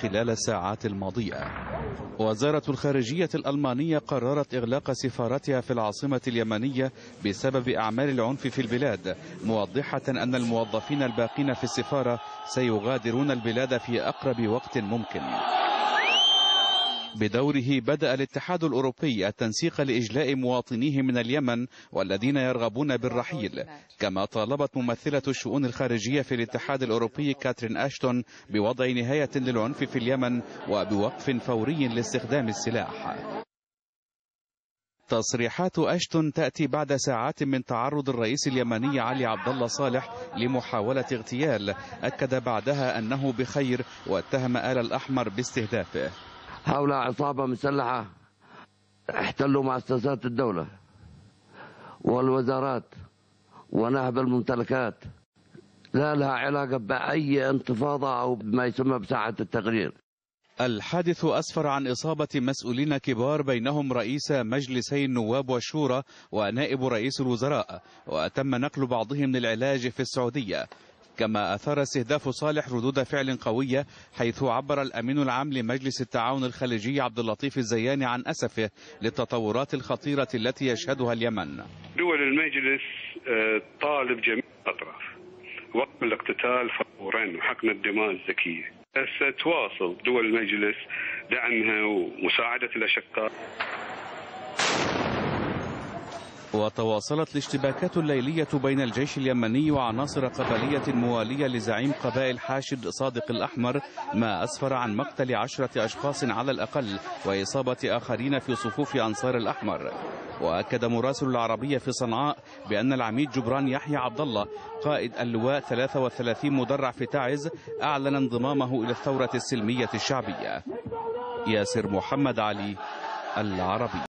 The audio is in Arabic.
خلال الساعات الماضية. وزارة الخارجية الألمانية قررت إغلاق سفارتها في العاصمة اليمنية بسبب أعمال العنف في البلاد، موضحة أن الموظفين الباقين في السفارة سيغادرون البلاد في أقرب وقت ممكن. بدوره بدأ الاتحاد الأوروبي التنسيق لإجلاء مواطنيه من اليمن والذين يرغبون بالرحيل، كما طالبت ممثلة الشؤون الخارجية في الاتحاد الأوروبي كاترين أشتون بوضع نهاية للعنف في اليمن وبوقف فوري لاستخدام السلاح. تصريحات أشتون تأتي بعد ساعات من تعرض الرئيس اليمني علي عبد الله صالح لمحاولة اغتيال، أكد بعدها أنه بخير واتهم آل الأحمر باستهدافه. هؤلاء عصابة مسلحة احتلوا مؤسسات الدولة والوزارات ونهب الممتلكات، لا لها علاقة بأي انتفاضة أو بما يسمى بساعة التغيير. الحادث أسفر عن إصابة مسؤولين كبار بينهم رئيس مجلسي النواب والشورى ونائب رئيس الوزراء، وتم نقل بعضهم للعلاج في السعودية. كما أثار استهداف صالح ردود فعل قوية، حيث عبر الأمين العام لمجلس التعاون الخليجي عبد اللطيف الزياني عن أسفه للتطورات الخطيرة التي يشهدها اليمن. دول المجلس طالب جميع الأطراف وقف الاقتتال فورا وحقن الدماء الزكية. ستواصل دول المجلس دعمها ومساعدة الأشقاء. وتواصلت الاشتباكات الليلية بين الجيش اليمني وعناصر قبلية موالية لزعيم قبائل حاشد صادق الأحمر، ما أسفر عن مقتل 10 أشخاص على الأقل وإصابة آخرين في صفوف أنصار الأحمر. وأكد مراسل العربية في صنعاء بأن العميد جبران يحيى عبد الله قائد اللواء 33 مدرع في تعز أعلن انضمامه إلى الثورة السلمية الشعبية. ياسر محمد علي، العربي.